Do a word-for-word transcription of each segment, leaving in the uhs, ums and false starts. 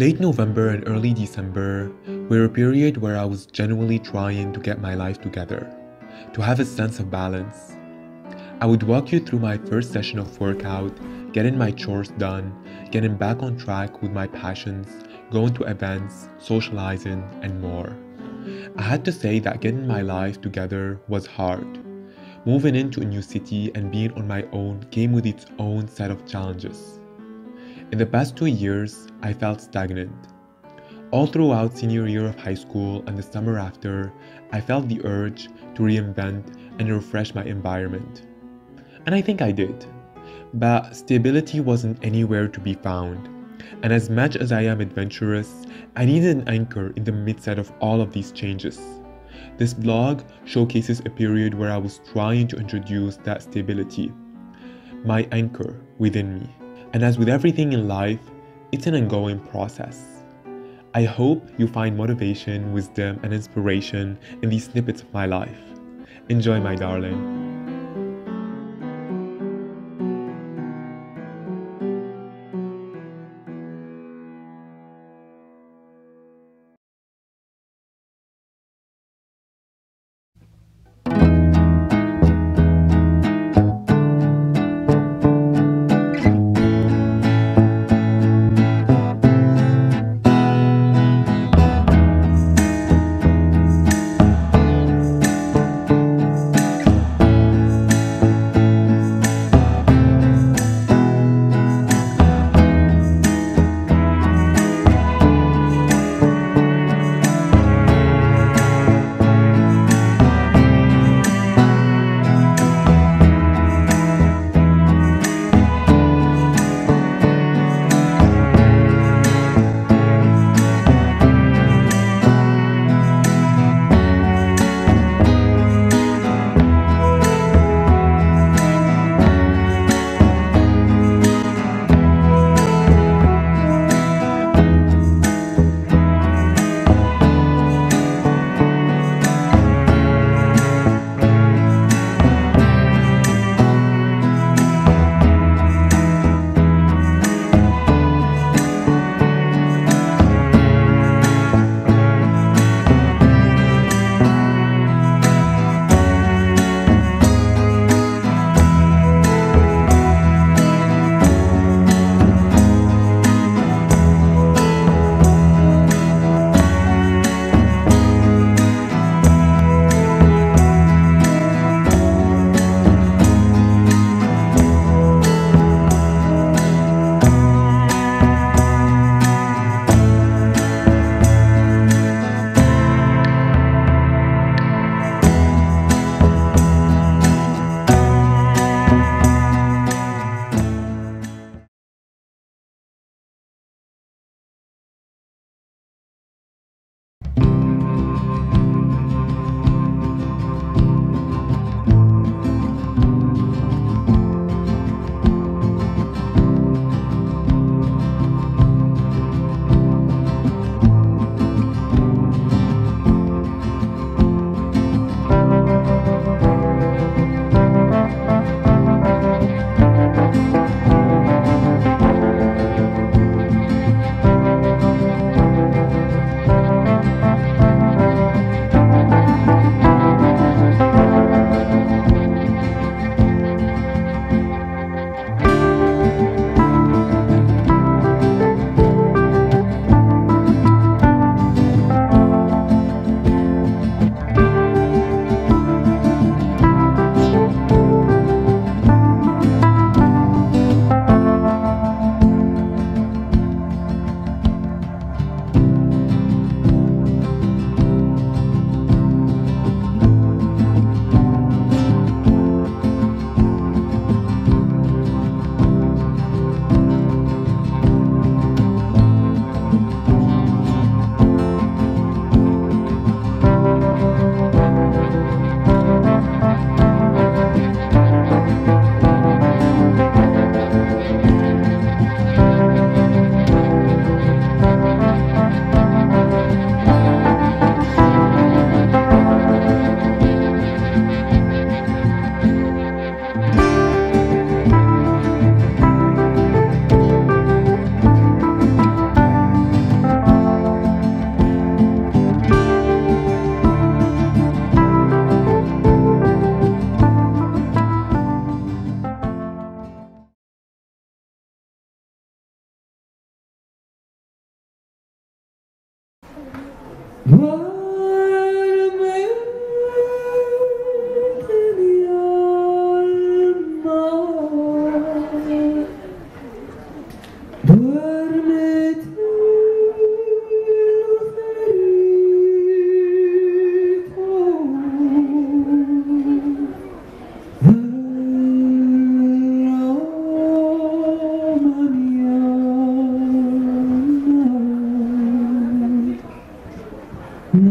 Late November and early December were a period where I was genuinely trying to get my life together, to have a sense of balance. I would walk you through my first session of workout, getting my chores done, getting back on track with my passions, going to events, socializing, and more. I had to say that getting my life together was hard. Moving into a new city and being on my own came with its own set of challenges. In the past two years, I felt stagnant. All throughout senior year of high school and the summer after, I felt the urge to reinvent and refresh my environment. And I think I did. But stability wasn't anywhere to be found. And as much as I am adventurous, I needed an anchor in the midst of all of these changes. This blog showcases a period where I was trying to introduce that stability, my anchor within me. And as with everything in life, it's an ongoing process. I hope you find motivation, wisdom, and inspiration in these snippets of my life. Enjoy, my darling. No.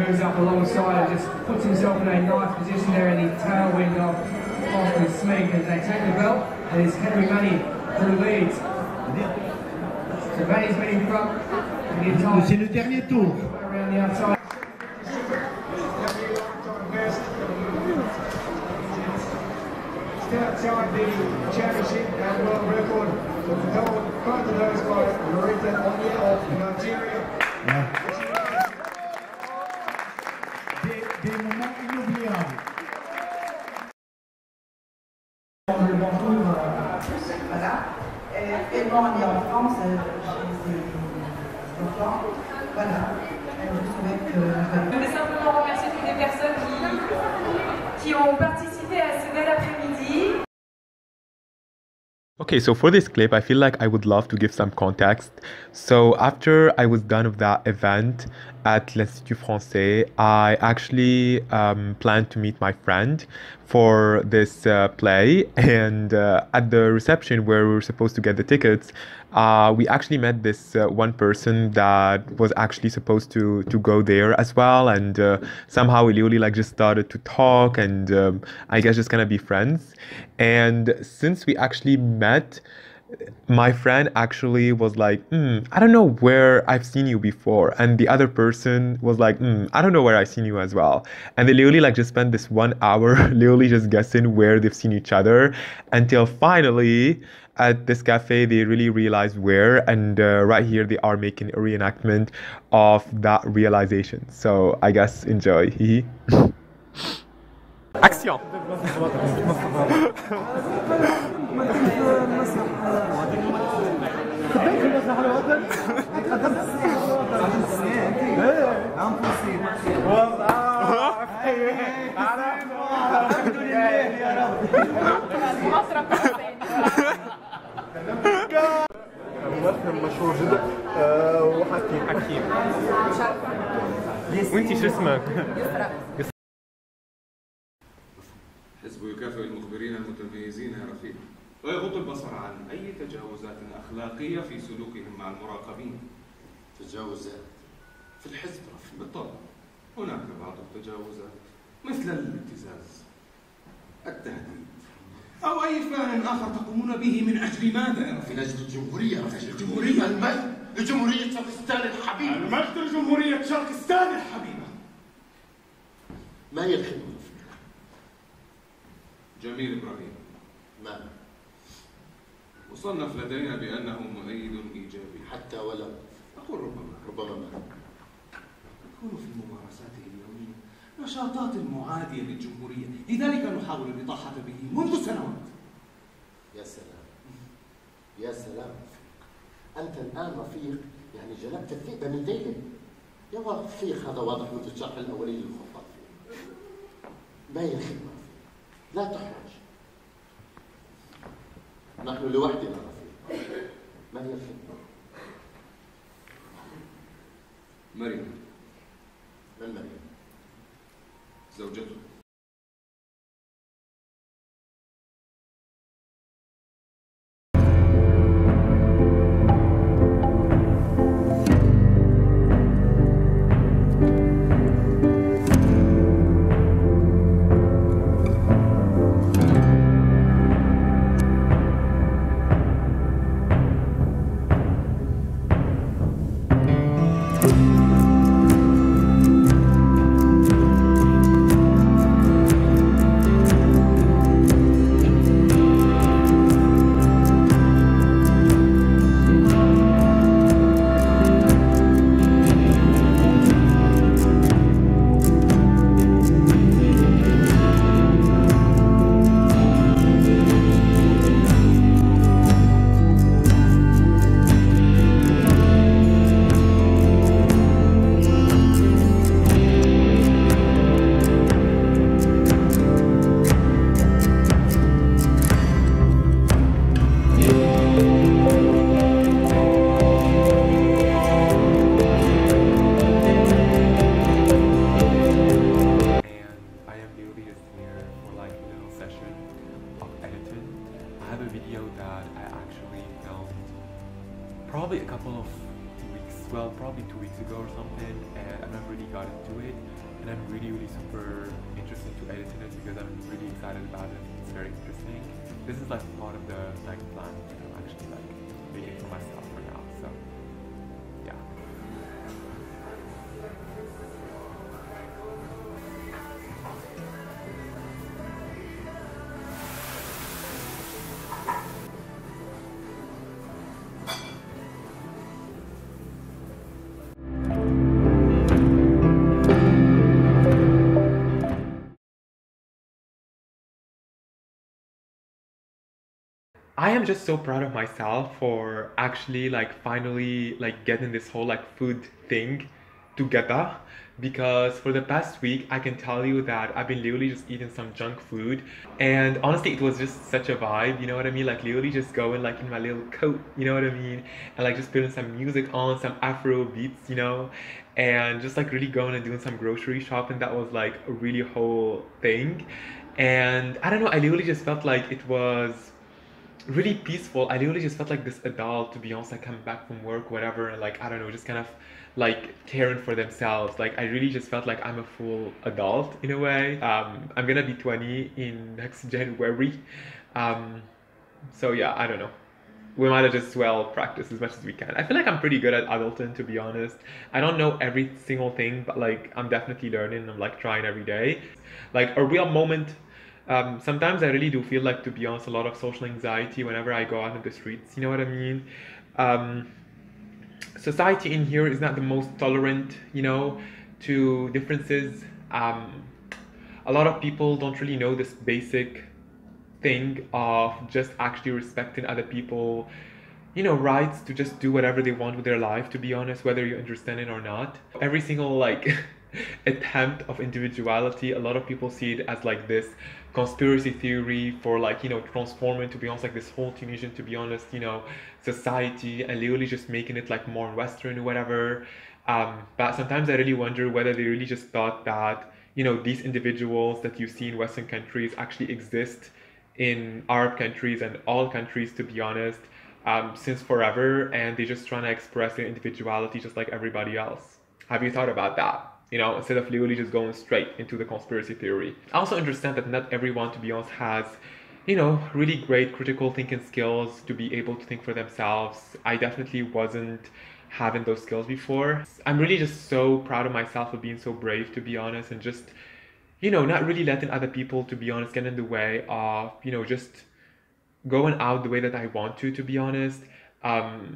moves up alongside and just puts himself in a nice position there in the tailwind of Austin Smith as they take the belt, and it's Henry Manny who leads. So Manny's been in front. C'est le dernier tour. Around the outside. Outside the championship and world record was held both of those by Marita Onya of Nigeria. Des, des moments inoubliables. Voilà. Et moi, on est en France, j'ai des enfants. Voilà. Je souhaite que. Je voulais simplement remercier toutes les personnes qui, qui ont participé à ce bel après-midi. Okay, so for this clip, I feel like I would love to give some context. So after I was done with that event at l'Institut Français, I actually um, planned to meet my friend for this uh, play, and uh, at the reception where we were supposed to get the tickets, uh, we actually met this uh, one person that was actually supposed to to go there as well, and uh, somehow we really like just started to talk and um, I guess just kind of be friends. And since we actually met, my friend actually was like, mm, I don't know where I've seen you before. And the other person was like, mm, I don't know where I've seen you as well. And they literally like just spent this one hour literally just guessing where they've seen each other, until finally at this cafe they really realized where. And uh, right here they are making a reenactment of that realization. So I guess enjoy. Action. ممثل مشهور جدا وحكيم حكيم وانتي شو اسمك؟ حزب يكافئ المخبرين المتميزين يا رفيق ويغض البصر عن أي تجاوزات أخلاقية في سلوكهم مع المراقبين. تجاوزات في الحزب رفيق؟ بالطبع هناك بعض التجاوزات مثل الابتزاز، التهديد، أو أي فعل آخر تقومون به من أجل ماذا يا رفيق؟ من أجل الجمهورية رفيق. الجمهورية، المجد لجمهورية شرقستان الحبيبة. المجد لجمهورية شرقستان الحبيبة. ما هي الخدمة رفيق؟ جميل إبراهيم، ما مصنف لدينا بأنه مؤيد إيجابي. حتى ولو أقول ربما ربما ما يكون في ممارساته اليومية نشاطات معادية للجمهورية، لذلك نحاول الإطاحة به منذ سنوات. يا سلام يا سلام رفيق، أنت الآن رفيق يعني جلبت الذئب من ذيله. يا رفيق هذا واضح منذ الشرح الأولي للخطة. ما هي الخدمة رفيق؟ لا تحرج، نحن لوحدنا رفيق. ما هي الخدمة؟ مريم. من مريم؟ زوجته. Probably a couple of weeks, well, probably two weeks ago or something, and I never really got into it. and I'm really, really super interested to editing it because I'm really excited about it. It's very interesting. This is like part of the like plan that I'm actually like making for myself for now. So yeah. I am just so proud of myself for actually like finally like getting this whole like food thing together, because for the past week I can tell you that I've been literally just eating some junk food, and honestly it was just such a vibe, you know what I mean, like literally just going like in my little coat, you know what I mean, and like just putting some music on, some Afro beats, you know, and just like really going and doing some grocery shopping. That was like a really whole thing, and I don't know, I literally just felt like it was really peaceful. I literally just felt like this adult, to be honest, like coming back from work, whatever, and like I don't know, just kind of like caring for themselves. Like I really just felt like I'm a full adult in a way. Um, I'm gonna be twenty in next January. Um, so yeah, I don't know. We might as well practice as much as we can. I feel like I'm pretty good at adulting, to be honest. I don't know every single thing, but like I'm definitely learning. I'm like trying every day. Like a real moment. Um, sometimes I really do feel like, to be honest, a lot of social anxiety whenever I go out in the streets. You know what I mean? Um, society in here is not the most tolerant, you know, to differences. Um, a lot of people don't really know this basic thing of just actually respecting other people, you know, rights to just do whatever they want with their life, to be honest, whether you understand it or not. Every single like attempt of individuality, a lot of people see it as like this conspiracy theory for like, you know, transforming, to be honest, like this whole Tunisian, to be honest, you know, society, and literally just making it like more Western or whatever. Um, but sometimes I really wonder whether they really just thought that, you know, these individuals that you see in Western countries actually exist in Arab countries and all countries, to be honest, um, since forever, and they're just trying to express their individuality just like everybody else. Have you thought about that? You know, instead of literally just going straight into the conspiracy theory. I also understand that not everyone, to be honest, has, you know, really great critical thinking skills to be able to think for themselves. I definitely wasn't having those skills before. I'm really just so proud of myself for being so brave, to be honest, and just, you know, not really letting other people, to be honest, get in the way of, you know, just going out the way that I want to, to be honest. Um,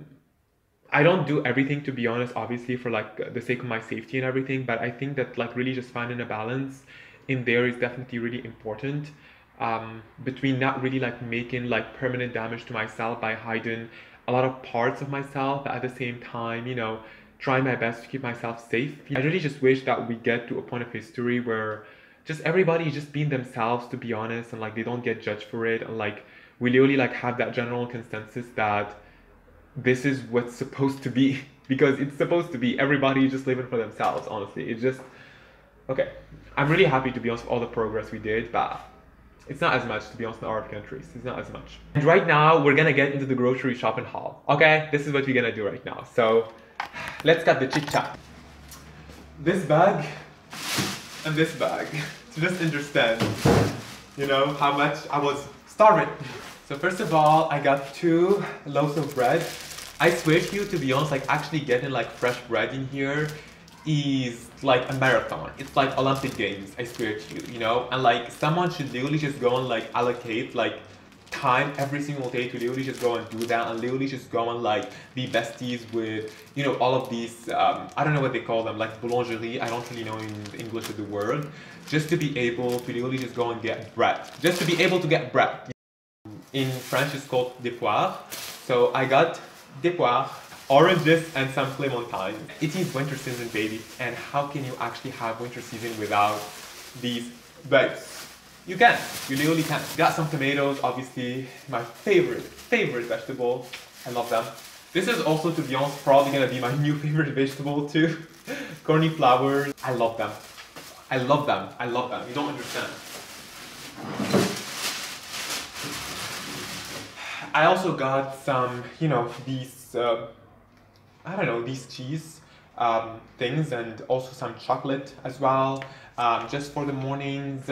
I don't do everything, to be honest, obviously for like the sake of my safety and everything, but I think that like really just finding a balance in there is definitely really important, um, between not really like making like permanent damage to myself by hiding a lot of parts of myself, but at the same time, you know, trying my best to keep myself safe. I really just wish that we get to a point of history where just everybody just being themselves, to be honest, and like they don't get judged for it, and like we literally like have that general consensus that this is what's supposed to be, because it's supposed to be everybody just living for themselves, honestly. It's just, okay. I'm really happy, to be honest, with all the progress we did, but it's not as much, to be honest, in Arab countries. It's not as much. And right now, we're gonna get into the grocery shopping haul. Okay, this is what we're gonna do right now. So, let's cut the chit chat. This bag and this bag, to just understand, you know, how much I was starving. So first of all, I got two loaves of bread. I swear to you, to be honest, like actually getting like fresh bread in here is like a marathon. It's like Olympic Games, I swear to you, you know? And like someone should literally just go and like allocate like time every single day to literally just go and do that, and literally just go and like be besties with, you know, all of these, um, I don't know what they call them, like boulangerie, I don't really know in the English of the word, just to be able to literally just go and get bread. Just to be able to get bread. In French, it's called des poires. So I got des poires, oranges, and some clementine. It is winter season, baby. And how can you actually have winter season without these bags? You can. You literally can. Got some tomatoes, obviously. My favorite, favorite vegetable. I love them. This is also, to be honest, probably gonna be my new favorite vegetable too. Corny flowers. I love them. I love them. I love them. You don't understand. I also got some, you know, these, uh, I don't know, these cheese. um, things and also some chocolate as well, um, just for the mornings.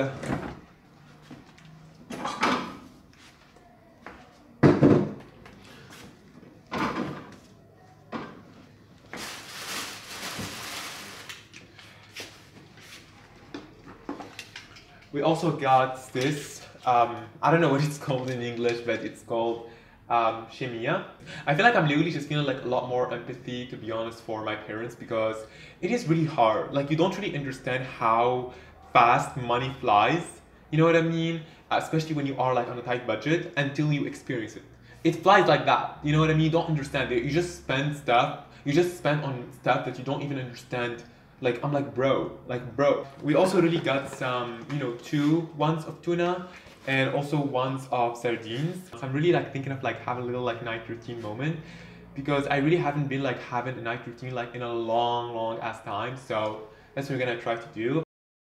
We also got this, um, I don't know what it's called in English, but it's called um, shemia. I feel like I'm literally just feeling like a lot more empathy, to be honest, for my parents, because it is really hard. Like, you don't really understand how fast money flies, you know what I mean? Especially when you are like on a tight budget, until you experience it. It flies like that, you know what I mean? You don't understand it. You just spend stuff, you just spend on stuff that you don't even understand. Like, I'm like, bro, like, bro. We also really got some, you know, two ones of tuna and also ones of sardines. So I'm really like thinking of like having a little like night routine moment, because I really haven't been like having a night routine like in a long, long ass time. So that's what we're gonna try to do.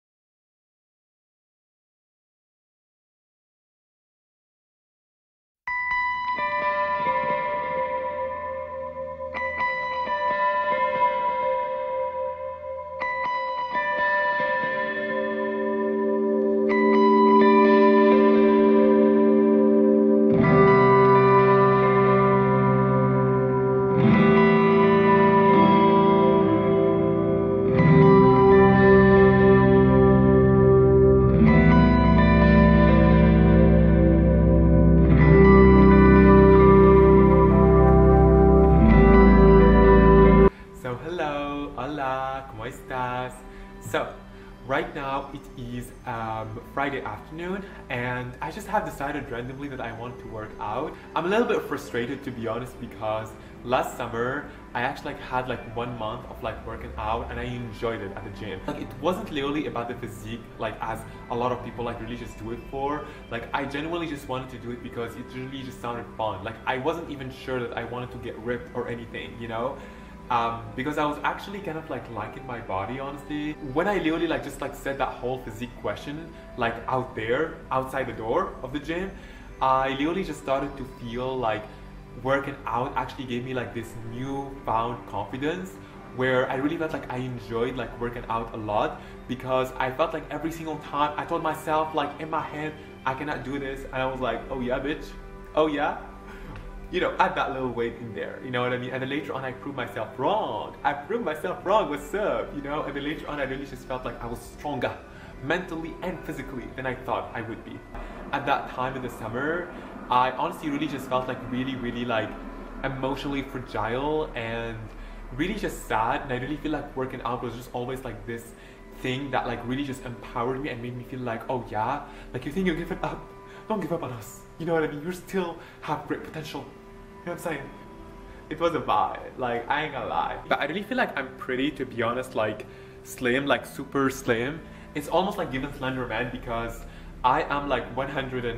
So hello, hola, ¿cómo estás? So right now it is um, Friday afternoon, and I just have decided randomly that I want to work out. I'm a little bit frustrated, to be honest, because last summer I actually like had like one month of like working out and I enjoyed it at the gym. Like, it wasn't literally about the physique, like as a lot of people like really just do it for. Like, I genuinely just wanted to do it because it really just sounded fun. Like, I wasn't even sure that I wanted to get ripped or anything, you know? Um, because I was actually kind of like liking my body, honestly. When I literally like just like said that whole physique question like out there, outside the door of the gym, I literally just started to feel like working out actually gave me like this newfound confidence, where I really felt like I enjoyed like working out a lot, because I felt like every single time I told myself like in my head, I cannot do this, and I was like, oh yeah, bitch, oh yeah. You know, add that little weight in there, you know what I mean? And then later on I proved myself wrong. I proved myself wrong, what's up, you know? And then later on I really just felt like I was stronger mentally and physically than I thought I would be. At that time in the summer, I honestly really just felt like really, really like emotionally fragile and really just sad. And I really feel like working out was just always like this thing that like really just empowered me and made me feel like, oh yeah, like you think you're giving up, don't give up on us. You know what I mean? You still have great potential. You know what I'm saying? It was a vibe, like, I ain't gonna lie. But I really feel like I'm pretty, to be honest, like slim, like super slim. It's almost like giving Slender Man, because I am like one hundred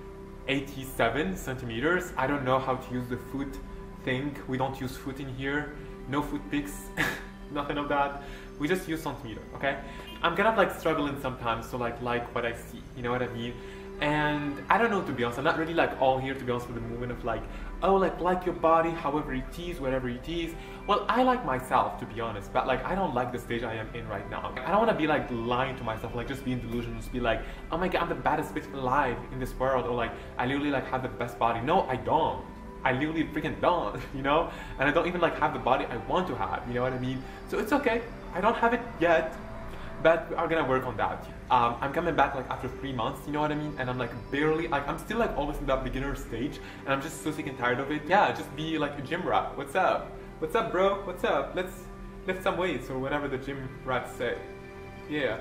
eighty-seven centimeters. I don't know how to use the foot thing. We don't use foot in here. No foot pics, nothing of that. We just use centimeter, okay? I'm kind of like struggling sometimes to like like what I see, you know what I mean? And I don't know, to be honest, I'm not really like all here, to be honest, with the movement of like, oh, like like your body however it is, whatever it is. Well, I like myself, to be honest, but like I don't like the stage I am in right now. I don't want to be like lying to myself, like just being delusional, just be like, oh my god, I'm the baddest bitch alive in this world, or like I literally like have the best body. No, I don't. I literally freaking don't, you know? And I don't even like have the body I want to have, you know what I mean? So it's okay, I don't have it yet, but we are gonna work on that. Um, I'm coming back like after three months, you know what I mean? And I'm like barely, like I'm still like always in that beginner stage, and I'm just so sick and tired of it. Yeah, just be like a gym rat. What's up? What's up, bro? What's up? Let's lift some weights, or whatever the gym rats say. Yeah.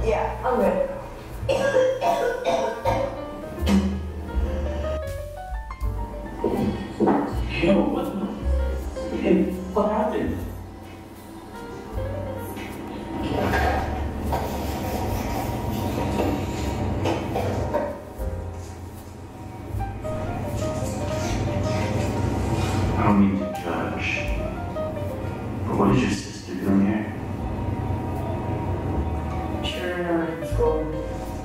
Yeah, I'm good. Yo, what? Hey, what happened? I don't mean to judge, but what is your sister doing here? Sure, uh, let's go.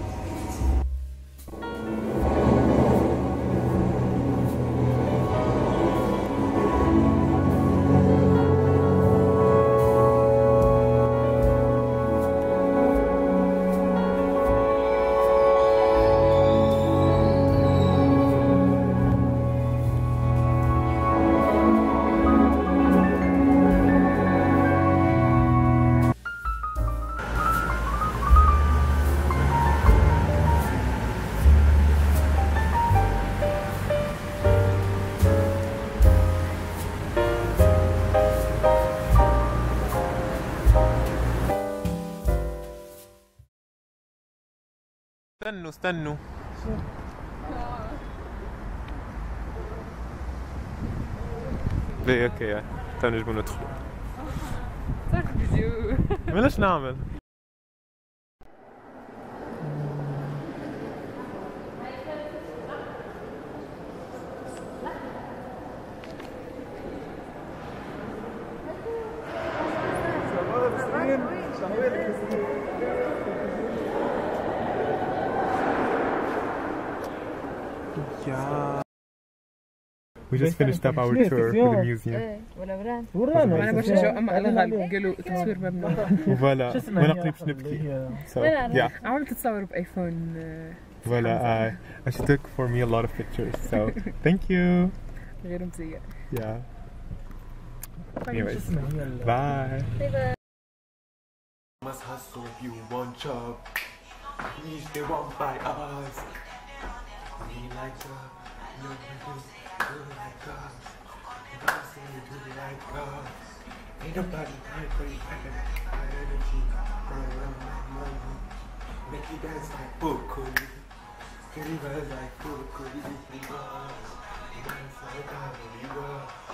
استنوا استنوا ليه اوكي تعالوا نجيبوا ندخل صار فيديو بلاش نعمل Yeah. We just finished up our tour for the museum. ولا بران ورانا انا باش نجاو اما قالوا قالوا تصوير ممنوع فوالا وانا قريب نبكي. So yeah. عملت تتصور بايفون. Voilà. Uh, she took for me a lot of pictures. So thank you. غير مزيان. Yeah. Anyways, bye. Bye bye. Must hustle if you want job. Please, they won't buy us. We like God. No, we like God. We do like God. Ain't nobody like but you have high energy. Make you dance like Booker. Get you dance like Booker. You dance like God. You go.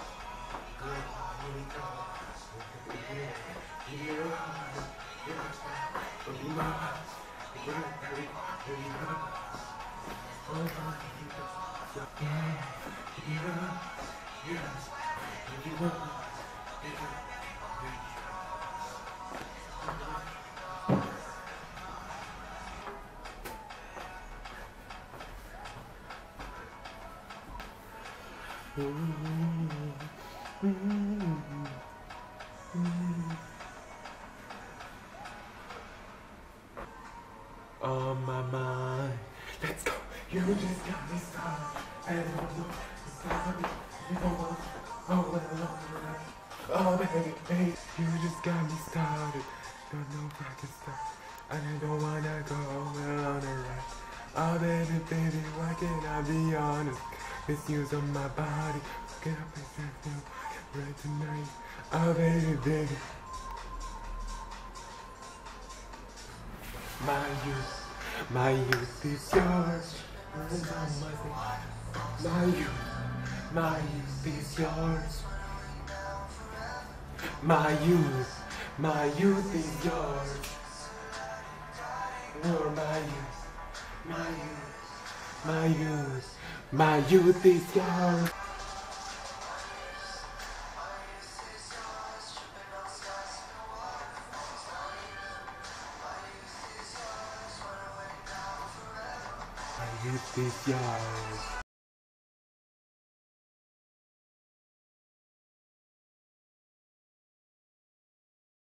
On my mind, let's go. You just got me started, and I'm so sorry. You don't want, oh well, oh baby, baby, you just got me started. Don't know if I can stop, and I don't wanna go well on a ride. Oh baby, baby, why can't I be honest? Misuse of my body, get up and say no, right tonight. Oh baby, baby. My youth, my youth is yours. My youth, my youth is yours. My youth, my youth is yours. You're my youth, my youth, my youth, my youth is yours. My youth is yours.